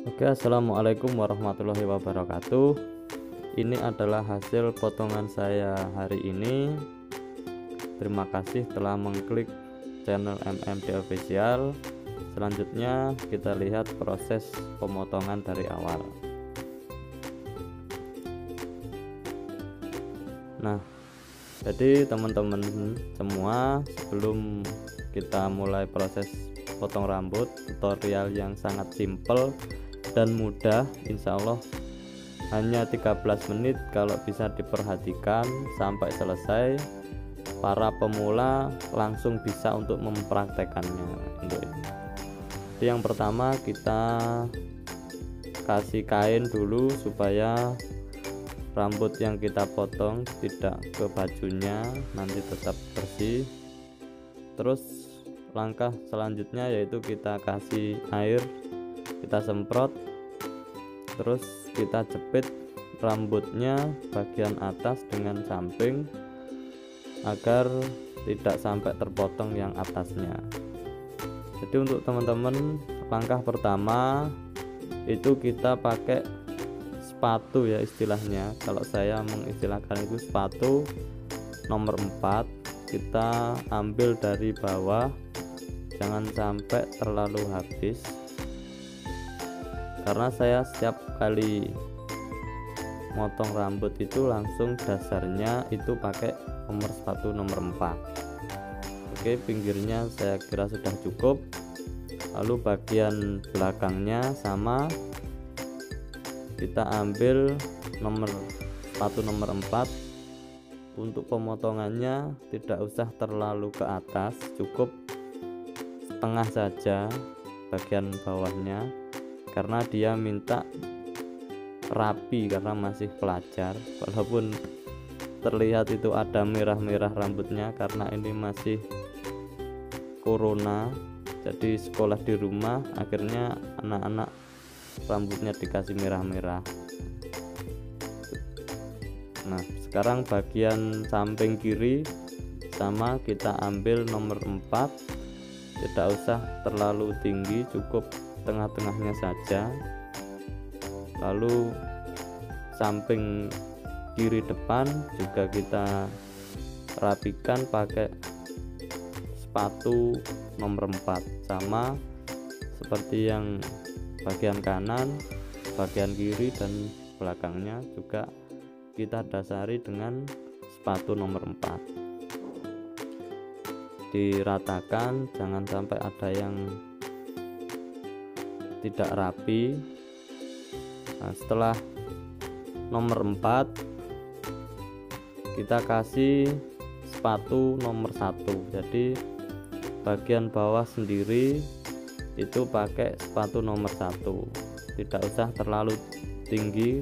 Oke, assalamualaikum warahmatullahi wabarakatuh. Ini adalah hasil potongan saya hari ini. Terima kasih telah mengklik channel MMD Official. Selanjutnya kita lihat proses pemotongan dari awal. Nah, jadi teman-teman semua, sebelum kita mulai proses potong rambut, tutorial yang sangat simple dan mudah, insya Allah hanya 13 menit kalau bisa diperhatikan sampai selesai. Para pemula langsung bisa untuk mempraktekannya. Untuk ini, jadi yang pertama kita kasih kain dulu supaya rambut yang kita potong tidak ke bajunya, nanti tetap bersih. Terus langkah selanjutnya yaitu kita kasih air, kita semprot, terus kita jepit rambutnya bagian atas dengan samping agar tidak sampai terpotong yang atasnya. Jadi untuk teman-teman, langkah pertama itu kita pakai sepatu ya istilahnya. Kalau saya mengistilahkan itu sepatu nomor 4. Kita ambil dari bawah, jangan sampai terlalu habis, karena saya setiap kali motong rambut itu langsung dasarnya itu pakai nomor sepatu nomor 4. Oke, pinggirnya saya kira sudah cukup. Lalu bagian belakangnya sama, kita ambil sepatu nomor 4. Untuk pemotongannya tidak usah terlalu ke atas, cukup setengah saja bagian bawahnya, karena dia minta rapi karena masih pelajar. Walaupun terlihat itu ada merah-merah rambutnya karena ini masih corona, jadi sekolah di rumah, akhirnya anak-anak rambutnya dikasih merah-merah. Nah, sekarang bagian samping kiri sama, kita ambil nomor 4. Tidak usah terlalu tinggi, cukup tengah-tengahnya saja. Lalu samping kiri depan juga kita rapikan pakai sepatu nomor 4, sama seperti yang bagian kanan, bagian kiri dan belakangnya juga kita dasari dengan sepatu nomor 4. Diratakan, jangan sampai ada yang tidak rapi. Nah, setelah nomor 4 kita kasih sepatu nomor 1. Jadi bagian bawah sendiri itu pakai sepatu nomor 1, tidak usah terlalu tinggi.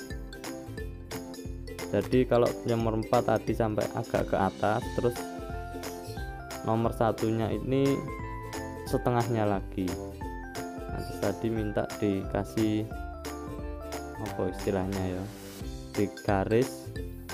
Jadi kalau nomor 4 tadi sampai agak ke atas, terus nomor satunya ini setengahnya lagi. Nanti tadi minta dikasih apa istilahnya ya, di garis.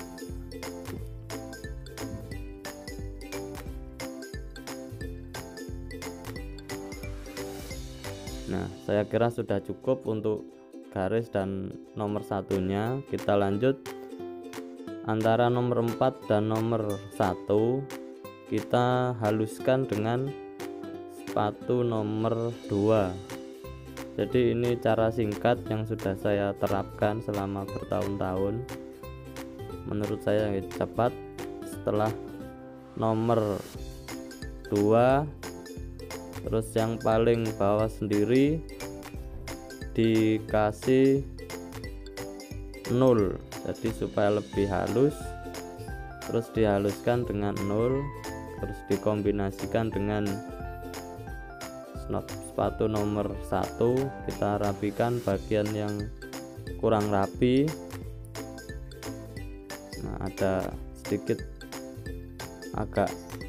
Nah, saya kira sudah cukup untuk garis dan nomor satunya. Kita lanjut, antara nomor 4 dan nomor 1 kita haluskan dengan sepatu nomor 2. Jadi ini cara singkat yang sudah saya terapkan selama bertahun-tahun. Menurut saya cepat. Setelah nomor 2, terus yang paling bawah sendiri dikasih 0, jadi supaya lebih halus. Terus dihaluskan dengan 0, terus dikombinasikan dengan sepatu nomor 1. Kita rapikan bagian yang kurang rapi. Nah, ada sedikit agak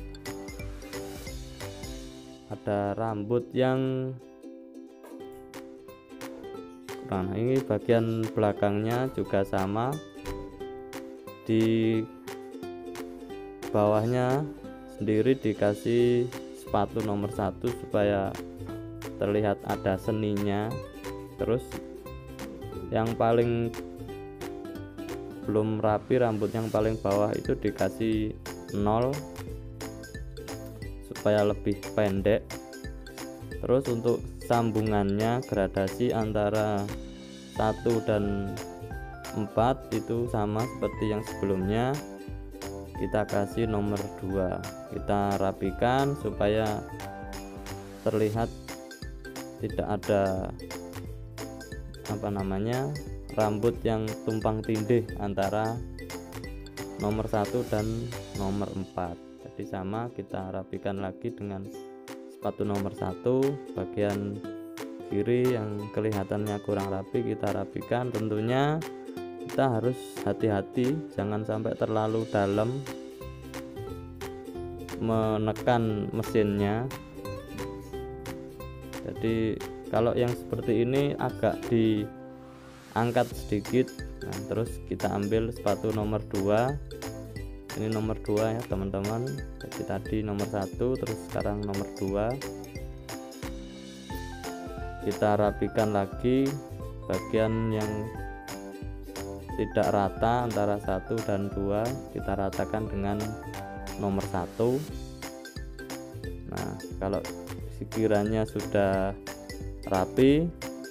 ada rambut yang kurang. Ini bagian belakangnya juga sama, di bawahnya sendiri dikasih sepatu nomor 1 supaya terlihat ada seninya. Terus yang paling belum rapi, rambut yang paling bawah itu dikasih 0 supaya lebih pendek. Terus untuk sambungannya, gradasi antara 1 dan 4 itu sama seperti yang sebelumnya, kita kasih nomor 2. Kita rapikan supaya terlihat tidak ada rambut yang tumpang tindih antara nomor 1 dan nomor 4. Jadi sama, kita rapikan lagi dengan sepatu nomor 1. Bagian kiri yang kelihatannya kurang rapi kita rapikan. Tentunya kita harus hati-hati, jangan sampai terlalu dalam menekan mesinnya. Jadi kalau yang seperti ini agak diangkat sedikit. Nah, terus kita ambil sepatu nomor 2. Ini nomor 2 ya teman-teman. Jadi tadi nomor 1, terus sekarang nomor 2. Kita rapikan lagi bagian yang tidak rata antara 1 dan 2, kita ratakan dengan nomor 1. Nah, kalau sekiranya sudah rapi,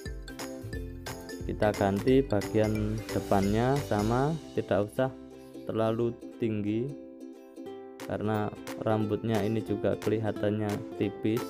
kita ganti bagian depannya sama, tidak usah terlalu tinggi karena rambutnya ini juga kelihatannya tipis.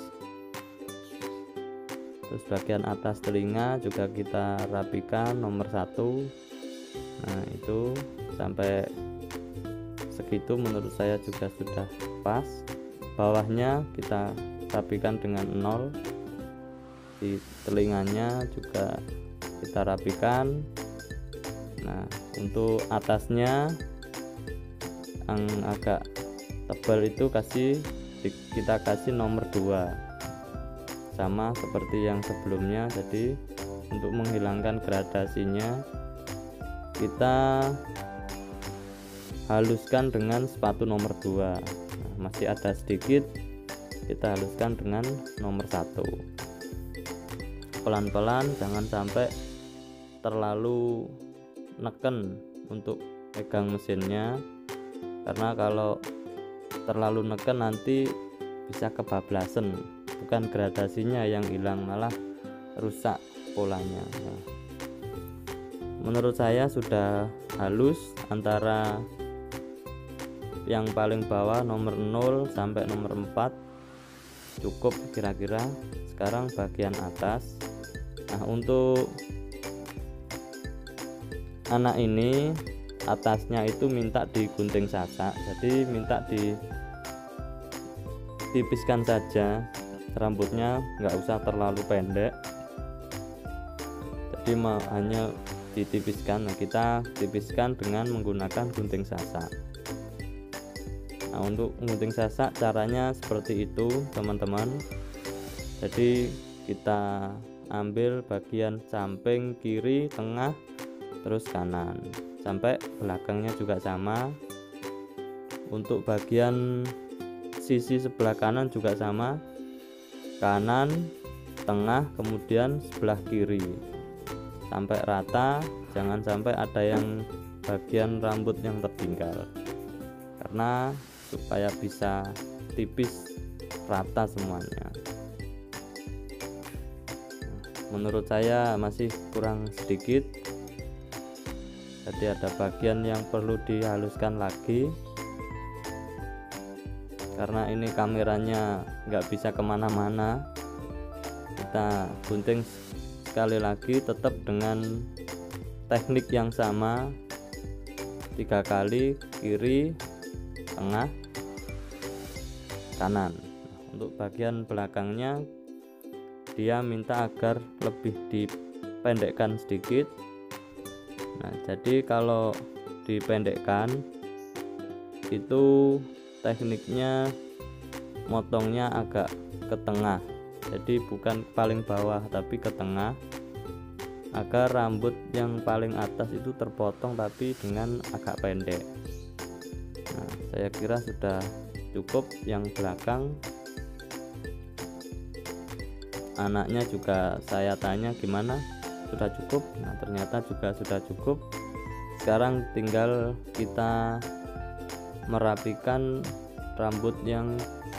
Terus bagian atas telinga juga kita rapikan nomor 1. Nah, itu sampai segitu menurut saya juga sudah pas. Bawahnya kita rapikan dengan 0. Di telinganya juga kita rapikan. Nah, untuk atasnya yang agak tebal itu kita kasih nomor 2, sama seperti yang sebelumnya. Jadi untuk menghilangkan gradasinya, kita haluskan dengan sepatu nomor 2. Nah, masih ada sedikit, kita haluskan dengan nomor 1. Pelan-pelan, jangan sampai terlalu neken untuk pegang mesinnya, karena kalau terlalu neken nanti bisa kebablasan, bukan gradasinya yang hilang, malah rusak polanya. Nah, menurut saya sudah halus antara yang paling bawah nomor 0 sampai nomor 4, cukup kira-kira. Sekarang bagian atas. Nah, untuk anak ini atasnya itu minta digunting sasak, jadi minta ditipiskan saja rambutnya, nggak usah terlalu pendek, jadi hanya ditipiskan. Nah, kita tipiskan dengan menggunakan gunting sasak. Nah, untuk gunting sasak caranya seperti itu teman-teman. Jadi kita ambil bagian samping kiri, tengah, terus kanan, sampai belakangnya juga sama. Untuk bagian sisi sebelah kanan juga sama, kanan, tengah, kemudian sebelah kiri, sampai rata. Jangan sampai ada yang bagian rambut yang tertinggal, karena supaya bisa tipis rata semuanya. Menurut saya masih kurang sedikit, jadi ada bagian yang perlu dihaluskan lagi, karena ini kameranya nggak bisa kemana-mana. Kita gunting sekali lagi, tetap dengan teknik yang sama, 3 kali, kiri, tengah, kanan. Untuk bagian belakangnya dia minta agar lebih dipendekkan sedikit. Nah, jadi kalau dipendekkan itu tekniknya motongnya agak ke tengah, jadi bukan paling bawah tapi ke tengah, agar rambut yang paling atas itu terpotong tapi dengan agak pendek. Nah, saya kira sudah cukup. Yang belakang anaknya juga saya tanya gimana, sudah cukup. Nah ternyata juga sudah cukup. Sekarang tinggal kita merapikan rambut yang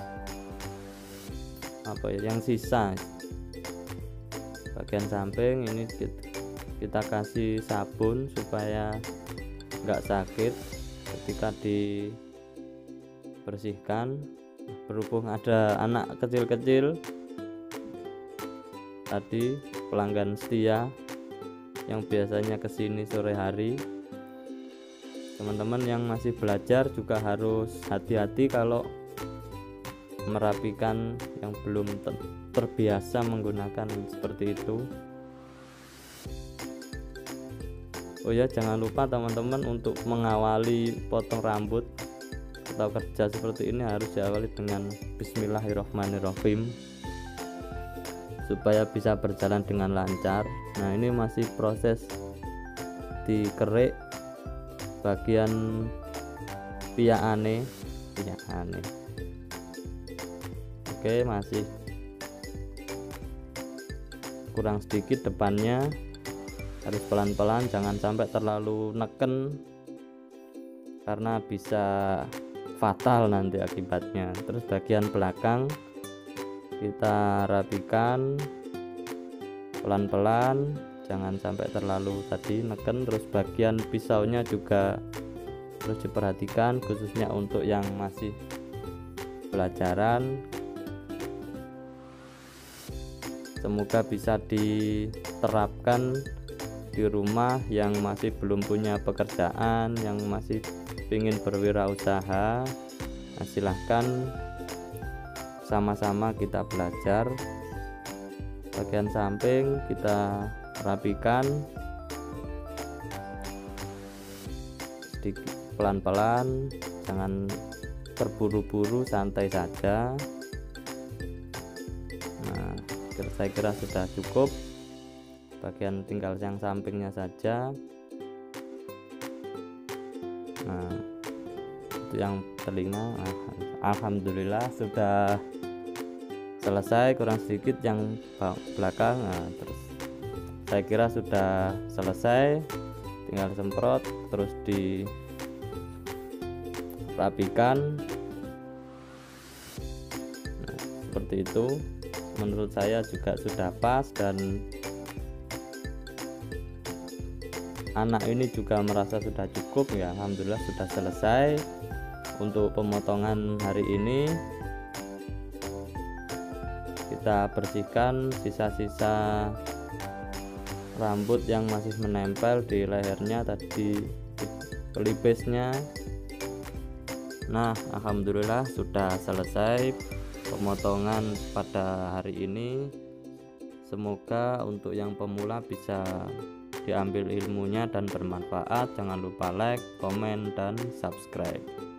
yang sisa bagian samping ini. Kita kasih sabun supaya nggak sakit ketika dibersihkan. Berhubung ada anak kecil-kecil tadi, pelanggan setia yang biasanya kesini sore hari, teman-teman yang masih belajar juga harus hati-hati kalau merapikan yang belum terbiasa menggunakan seperti itu. Oh ya, jangan lupa teman-teman untuk mengawali potong rambut atau kerja seperti ini harus diawali dengan Bismillahirrahmanirrahim supaya bisa berjalan dengan lancar. Nah ini masih proses dikerik bagian piyaane. Oke, masih kurang sedikit depannya, harus pelan-pelan, jangan sampai terlalu neken karena bisa fatal nanti akibatnya. Terus bagian belakang kita rapikan pelan-pelan, jangan sampai terlalu tadi neken. Terus bagian pisaunya juga terus diperhatikan, khususnya untuk yang masih pelajaran. Semoga bisa diterapkan di rumah yang masih belum punya pekerjaan, yang masih ingin berwirausaha. Nah, silahkan sama-sama kita belajar. Bagian samping kita rapikan sedikit pelan-pelan, jangan terburu-buru, santai saja. Nah saya kira sudah cukup, bagian tinggal yang sampingnya saja. Nah itu yang telinga. Alhamdulillah sudah selesai, kurang sedikit yang belakang. Nah, terus saya kira sudah selesai, tinggal semprot terus dirapikan. Nah, seperti itu menurut saya juga sudah pas, dan anak ini juga merasa sudah cukup ya. Alhamdulillah sudah selesai untuk pemotongan hari ini. Kita bersihkan sisa-sisa rambut yang masih menempel di lehernya tadi, pelipesnya. Nah alhamdulillah sudah selesai pemotongan pada hari ini. Semoga untuk yang pemula bisa diambil ilmunya dan bermanfaat. Jangan lupa like, komen, dan subscribe.